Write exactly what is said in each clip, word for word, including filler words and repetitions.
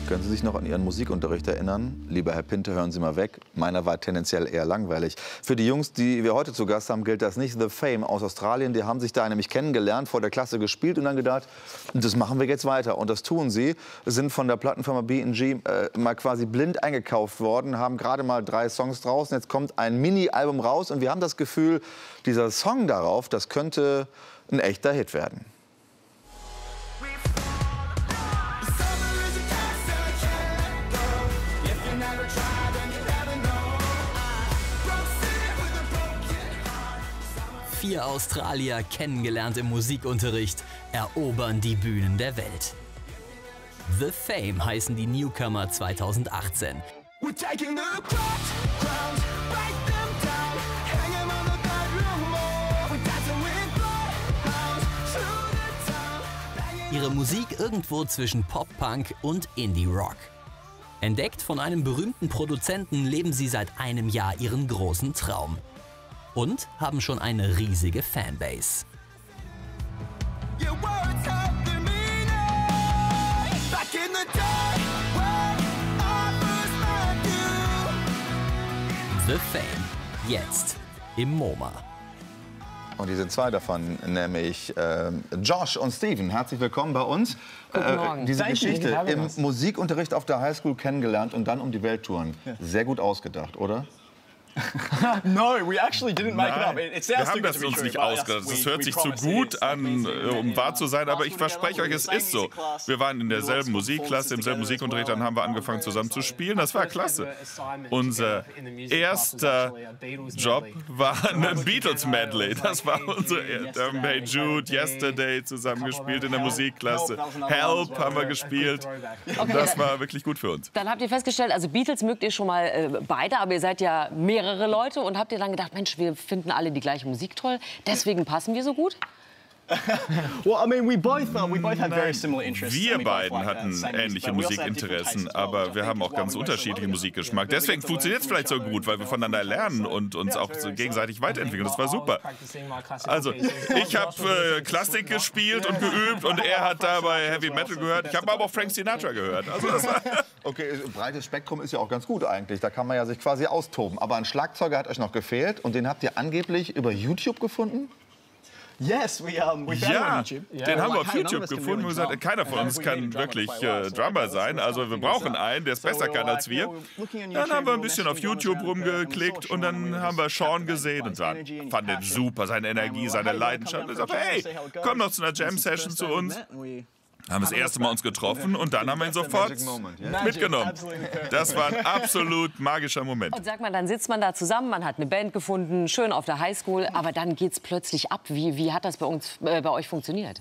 Können Sie sich noch an Ihren Musikunterricht erinnern? Lieber Herr Pinte, hören Sie mal weg. Meiner war tendenziell eher langweilig. Für die Jungs, die wir heute zu Gast haben, gilt das nicht. The Fame aus Australien, die haben sich da nämlich kennengelernt, vor der Klasse gespielt und dann gedacht, das machen wir jetzt weiter. Und das tun sie, sind von der Plattenfirma B und G äh, mal quasi blind eingekauft worden, haben gerade mal drei Songs draußen. Jetzt kommt ein Mini-Album raus und wir haben das Gefühl, dieser Song darauf, das könnte ein echter Hit werden. Vier Australier, kennengelernt im Musikunterricht, erobern die Bühnen der Welt. The Fame heißen die Newcomer zweitausendachtzehn. Ihre Musik irgendwo zwischen Pop-Punk und Indie-Rock. Entdeckt von einem berühmten Produzenten, leben sie seit einem Jahr ihren großen Traum. Und haben schon eine riesige Fanbase. The Fame, jetzt im MoMA. Und hier sind zwei davon, nämlich äh, Josh und Steven. Herzlich willkommen bei uns. Guten Morgen. Äh, diese Danke, Geschichte danke, im was. Musikunterricht auf der Highschool kennengelernt und dann um die Welt touren. Ja. Sehr gut ausgedacht, oder? No, we actually didn't make it up. Nein, It, it wir sounds haben too good das to be uns true, nicht but yes, ausgedacht. Das we- hört we sich zu promise it gut is. an, äh, um wahr zu sein, aber ich verspreche euch, es ist so. Wir waren in derselben Musikklasse, im selben Musikunterricht, dann haben wir angefangen zusammen zu spielen. Das war klasse. Unser erster Job war ein Beatles-Medley. Das war unser, wir haben Hey Jude, Yesterday zusammengespielt in der Musikklasse. Help haben wir gespielt. Und das war wirklich gut für uns. Dann habt ihr festgestellt, also Beatles mögt ihr schon mal äh, beide, aber ihr seid ja mehrere Leute und habt ihr dann gedacht, Mensch, wir finden alle die gleiche Musik toll, deswegen passen wir so gut? Well, I mean, we both uh, we both had very similar interests. Wir and we both beiden like, uh, hatten same music, ähnliche but we also have different Musikinteressen, tastes as well, which I aber wir think haben is auch why ganz we unterschiedlichen work so well Musikgeschmack. together. Deswegen funktioniert es vielleicht so gut, weil wir voneinander lernen und uns auch so gegenseitig weiterentwickeln. Das war super. Also, ich habe äh, Klassik gespielt und geübt und er hat dabei Heavy Metal gehört. Ich habe aber auch Frank Sinatra gehört. Also das war Okay, breites Spektrum ist ja auch ganz gut eigentlich. Da kann man ja sich quasi austoben. Aber ein Schlagzeuger hat euch noch gefehlt und den habt ihr angeblich über YouTube gefunden? Yes, we um we found him Ja, on YouTube. den haben wir auf Like, hey, none YouTube of us can gefunden und really gesagt, drum. keiner von And uns we kann need a drummer to wirklich play well, äh, so Drummer let's sein. start Also wir figuring brauchen this out. einen, der es So besser we kann were als like, wir. well, looking on Dann YouTube, haben wir ein we bisschen were auf messaging YouTube around a bit, and we saw rumgeklickt Sean und dann and we haben wir just Sean captivated gesehen by und his waren, energy and fanden den passion. super, seine And we Energie, were seine like, hey, Leidenschaft. come Und down ich for a sagte, jam, hey, see how it goes. komm noch zu einer And since the Jam-Session first zu day we uns. met, we Haben das erste Mal uns getroffen und dann haben wir ihn sofort mitgenommen. Das war ein absolut magischer Moment. Und sag mal, dann sitzt man da zusammen, man hat eine Band gefunden, schön auf der Highschool, aber dann geht's plötzlich ab. Wie, wie hat das bei, uns, äh, bei euch funktioniert?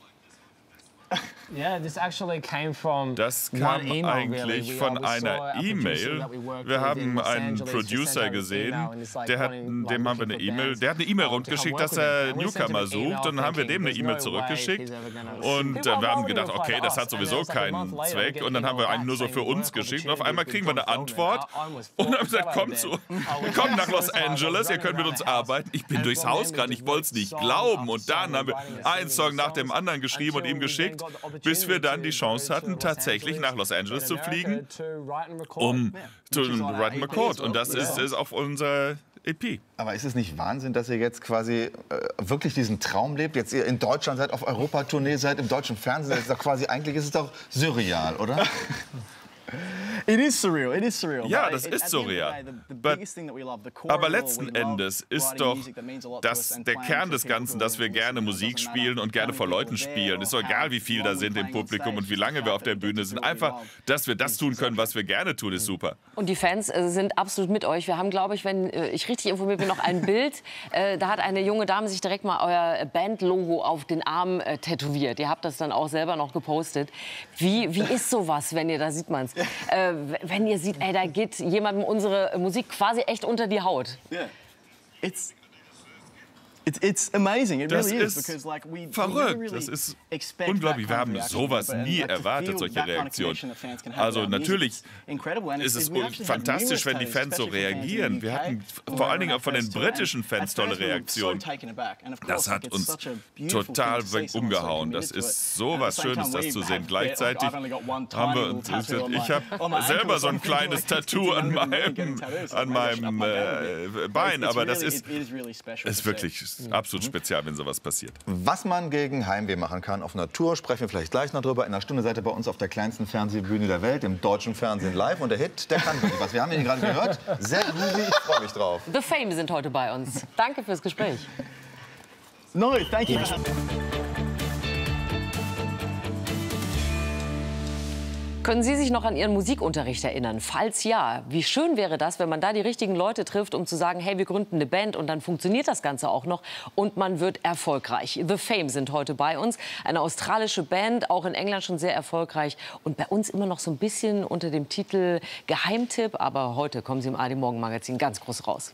Das kam eigentlich von einer E-Mail. Wir haben einen Producer gesehen, der hat, dem haben wir eine E-Mail, der hat eine E-Mail rundgeschickt, dass er Newcomer sucht. Und dann haben wir dem eine E-Mail zurückgeschickt. Und äh, wir haben gedacht, okay, das hat sowieso keinen Zweck. Und dann haben wir einen nur so für uns geschickt. Und auf einmal kriegen wir eine Antwort und haben gesagt, kommt zu, kommt nach Los Angeles, ihr könnt mit uns arbeiten. Ich bin durchs Haus gerannt, ich wollte es nicht glauben. Und dann haben wir einen Song nach dem anderen geschrieben und ihm geschickt, bis wir dann die Chance hatten, tatsächlich nach Los Angeles zu fliegen, um zu Write Record. Und das ist, ist auf unser E P. Aber ist es nicht Wahnsinn, dass ihr jetzt quasi äh, wirklich diesen Traum lebt? Jetzt ihr in Deutschland seid, auf Europatournee seid, im deutschen Fernsehen, das ist doch quasi, eigentlich ist es doch surreal, oder? It is surreal. It is surreal. Ja, But das it- ist at the end of the surreal. day, the- the But- biggest thing that we love, the core Aber of it all, letzten we love Endes ist writing doch music that means a lot to us das, and der playing Kern for des people Ganzen, who dass wir listen. gerne It Musik doesn't spielen matter und gerne how vor many Leuten people spielen. there Ist doch or egal, how wie viel long da we sind im playing on Publikum stage. und wie lange wir auf der Bühne sind. Einfach, dass wir das tun können, was wir gerne tun, ist super. Und die Fans äh, sind absolut mit euch. Wir haben, glaube ich, wenn äh, ich richtig informiert bin, noch ein Bild. Äh, da hat eine junge Dame sich direkt mal euer Band-Logo auf den Arm äh, tätowiert. Ihr habt das dann auch selber noch gepostet. Wie, wie ist sowas, wenn ihr, da sieht man es, äh, wenn ihr seht, ey, da geht jemandem unsere Musik quasi echt unter die Haut? Yeah. It's It's, it's amazing. It das really is, ist because, like, we, verrückt. we Das ist really unglaublich. Wir haben sowas nie erwartet, solche Reaktionen. Also natürlich ist es fantastisch, wenn die Fans so reagieren. Wir hatten vor allen Dingen auch von den britischen Fans tolle Reaktionen. Das hat uns total umgehauen. Das ist so was Schönes, das zu sehen. Gleichzeitig haben wir uns, ich habe selber so ein kleines Tattoo an meinem, an meinem äh, Bein, aber das ist, ist wirklich absolut speziell, wenn sowas passiert. Was man gegen Heimweh machen kann auf einer Tour, sprechen wir vielleicht gleich noch drüber. In einer Stunde seid ihr bei uns auf der kleinsten Fernsehbühne der Welt, im deutschen Fernsehen live. Und der Hit, der kann wirklich was. Wir haben ihn gerade gehört. Sehr groovy, ich freue mich drauf. The Fame sind heute bei uns. Danke fürs Gespräch. No, thank you. Können Sie sich noch an Ihren Musikunterricht erinnern? Falls ja, wie schön wäre das, wenn man da die richtigen Leute trifft, um zu sagen, hey, wir gründen eine Band und dann funktioniert das Ganze auch noch und man wird erfolgreich. The Fame sind heute bei uns, eine australische Band, auch in England schon sehr erfolgreich und bei uns immer noch so ein bisschen unter dem Titel Geheimtipp, aber heute kommen sie im A R D Morgen Magazin ganz groß raus.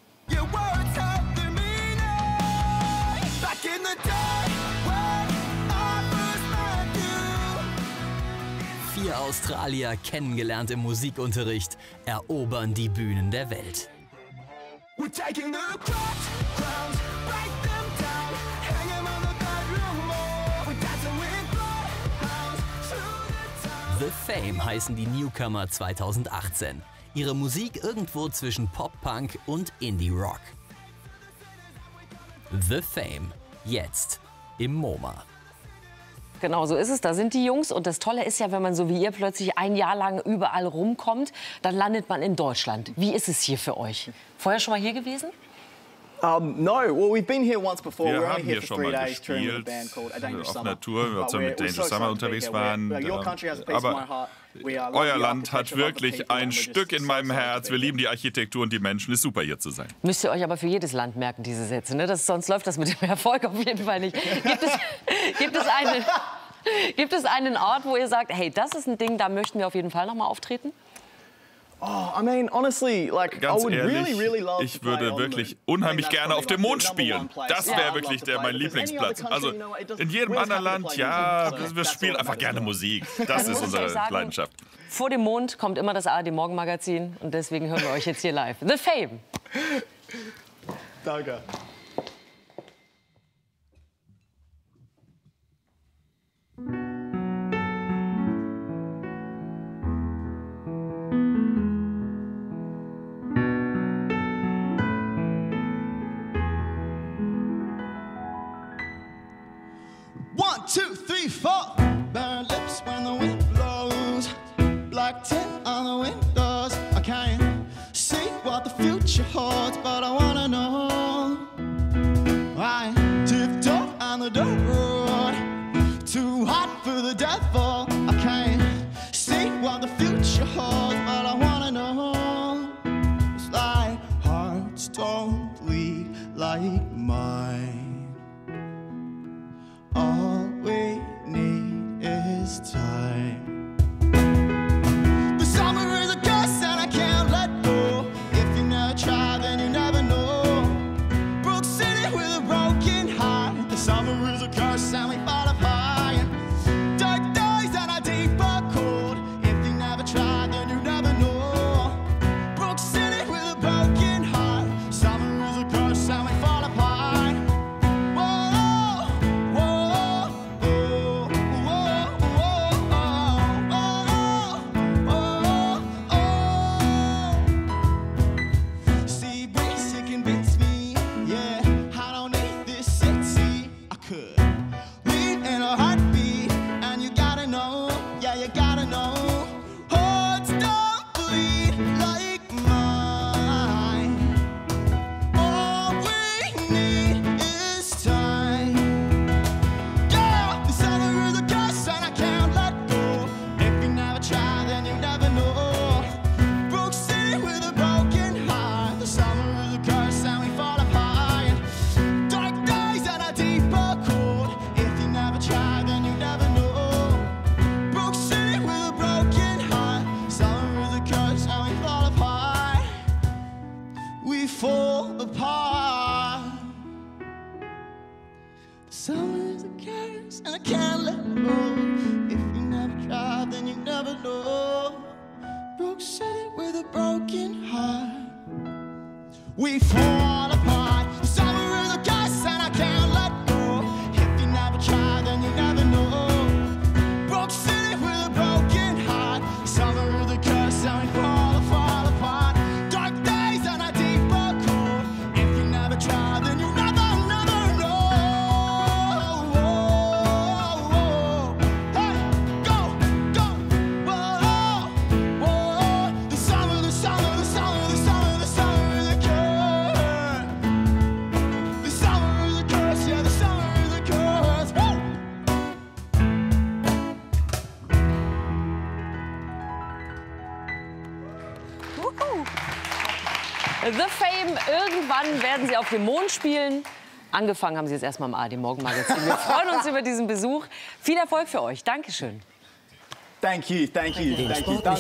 Vier Australier, kennengelernt im Musikunterricht, erobern die Bühnen der Welt. The Fame heißen die Newcomer zweitausendachtzehn. Ihre Musik irgendwo zwischen Pop-Punk und Indie-Rock. The Fame, jetzt im MoMA. Genau, so ist es. Da sind die Jungs. Und das Tolle ist ja, wenn man so wie ihr plötzlich ein Jahr lang überall rumkommt, dann landet man in Deutschland. Wie ist es hier für euch? Vorher schon mal hier gewesen? Um, no, well, we've been here once before. Wir We're haben only here hier for schon three mal days touring with a gespielt, band called A Dangerous auf Summer. einer Tour, als wir But mit we're Dangerous so Summer excited to be unterwegs here. waren. We're- Your country has a place in my Aber heart. We are euer love the Land hat architecture, love the wirklich people, ein and we're just Stück in so meinem excited Herz. to Wir be lieben die Architektur und die Menschen. Ist super, hier zu sein. Müsst ihr euch aber für jedes Land merken, diese Sätze. Ne? Das, sonst läuft das mit dem Erfolg auf jeden Fall nicht. Gibt es, gibt es, einen, gibt es einen Ort, wo ihr sagt, hey, das ist ein Ding, da möchten wir auf jeden Fall noch mal auftreten? Oh, I mean, honestly, like, Ganz I would ehrlich, really, really love ich to play würde on the wirklich moon. unheimlich I think gerne that's auf dem probably Mond my number spielen. one place. Das Yeah, wäre I'd wirklich love der, to mein play, because any Lieblingsplatz. other Also country, you know, it doesn't- in jedem we're anderen happy to Land, play ja, music. wir That's spielen all that einfach gerne matters. Musik. Das Dann ist muss ich unsere euch sagen, Leidenschaft. Vor dem Mond kommt immer das A R D Morgen Magazin und deswegen hören wir euch jetzt hier live. The Fame. Danke. One, two, three, four. Bare lips when the wind blows. Black tint on the windows. I can't see what the future holds, but I wanna know. I tiptoe on the dirt road. Too hot for the devil. I can't see what the future holds, but I wanna know. It's like hearts don't bleed like mine. All we need is time. The summer is a curse and I can't let go. If you never try, then you never know. Brook City with a broken heart. The summer is a curse and we fall apart. Dark days and a deeper cold. If you never try, then you never know. Brook City with a broken heart. Summer is a curse and we fall apart. Whoa, whoa, whoa, whoa, whoa, whoa, whoa. Sea breeze, it convince me, yeah, I don't need this city. I could leave days, and I can't let go. If you never try, then you never know. Broke city with a broken heart. We fall apart. The summer is a curse, and I can't let go. If you never try, then you never know. Broke city with a broken heart. The summer is a curse, and we fall, fall apart. Dark days and a deeper cold. If you never try, then you never, never know. Hey, go, go, whoa, whoa. The summer, the summer, the summer, the summer, the summer is a curse. The summer is a curse, yeah, the summer is a curse. Woo! The Fame, irgendwann werden sie auf dem Mond spielen. Angefangen haben sie jetzt erstmal im A R D-Morgenmagazin. Wir freuen uns über diesen Besuch. Viel Erfolg für euch. Dankeschön. Thank you, thank you, thank you.